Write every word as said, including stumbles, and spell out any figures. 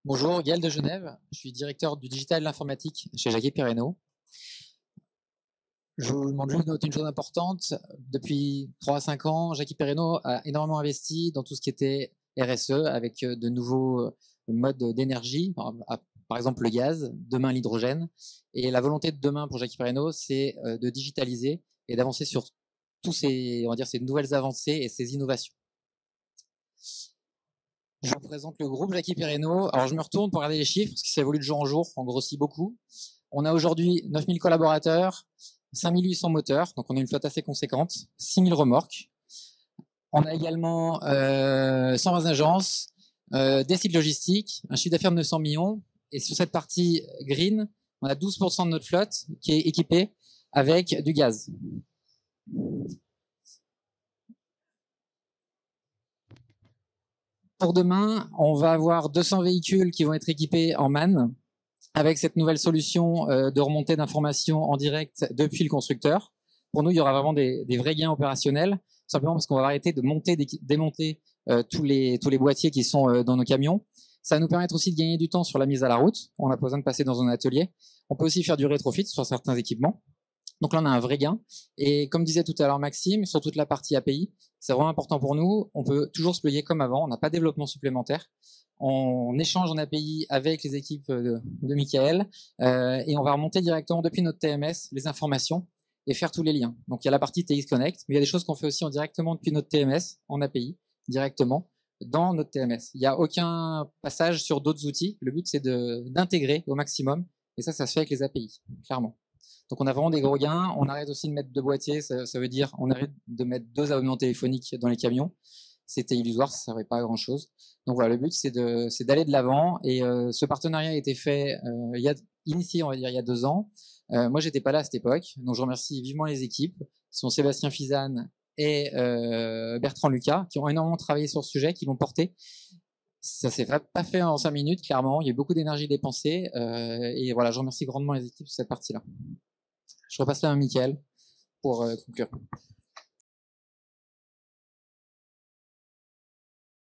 Bonjour, Gaël de Genève. Je suis directeur du digital et de l'informatique chez Jackie Perreno. Je vous demande juste de noter une chose importante. Depuis trois à cinq ans, Jackie Perreno a énormément investi dans tout ce qui était R S E avec de nouveaux modes d'énergie, par exemple le gaz, demain l'hydrogène. Et la volonté de demain pour Jackie Perreno, c'est de digitaliser et d'avancer sur tous ces, on va dire, ces nouvelles avancées et ces innovations. Je vous présente le groupe Jackie Perreno. Alors, je me retourne pour regarder les chiffres, parce que ça évolue de jour en jour, on grossit beaucoup. On a aujourd'hui neuf mille collaborateurs, cinq mille huit cents moteurs, donc on a une flotte assez conséquente, six mille remorques. On a également euh, cent vingt agences, euh, des sites logistiques, un chiffre d'affaires de neuf cents millions. Et sur cette partie green, on a douze pour cent de notre flotte qui est équipée avec du gaz. Pour demain, on va avoir deux cents véhicules qui vont être équipés en M A N avec cette nouvelle solution euh, de remontée d'informations en direct depuis le constructeur. Pour nous, il y aura vraiment des, des vrais gains opérationnels, simplement parce qu'on va arrêter de monter, démonter euh, tous, les, tous les boîtiers qui sont euh, dans nos camions. Ça va nous permettre aussi de gagner du temps sur la mise à la route. On n'a pas besoin de passer dans un atelier. On peut aussi faire du rétrofit sur certains équipements. Donc là, on a un vrai gain. Et comme disait tout à l'heure Maxime, sur toute la partie A P I, c'est vraiment important pour nous. On peut toujours se payer comme avant. On n'a pas de développement supplémentaire. On échange en A P I avec les équipes de, de Michael euh, et on va remonter directement depuis notre T M S les informations et faire tous les liens. Donc il y a la partie T X Connect, mais il y a des choses qu'on fait aussi en directement depuis notre T M S en A P I, directement dans notre T M S. Il n'y a aucun passage sur d'autres outils. Le but, c'est d'intégrer au maximum. Et ça, ça se fait avec les A P I, clairement. Donc on a vraiment des gros gains. On arrête aussi de mettre deux boîtiers. Ça, ça veut dire on arrête de mettre deux abonnements téléphoniques dans les camions. C'était illusoire, ça ne servait pas à grand chose. Donc voilà, le but c'est de, c'est d'aller de l'avant. Et euh, ce partenariat a été fait, euh, il y a, initié on va dire il y a deux ans. Euh, moi j'étais pas là à cette époque, donc je remercie vivement les équipes, qui sont Sébastien Fizane et euh, Bertrand Lucas, qui ont énormément travaillé sur ce sujet, qui l'ont porté. Ça s'est pas fait en cinq minutes, clairement. Il y a eu beaucoup d'énergie dépensée. Euh, et voilà, je remercie grandement les équipes sur cette partie-là. Je repasse là à Mickaël pour euh, conclure.